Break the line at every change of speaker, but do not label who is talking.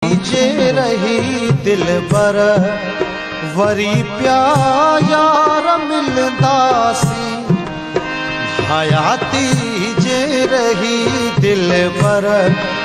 जे रही दिल बर वरी प्यार मिलदासी, हयाती जे रही दिल बर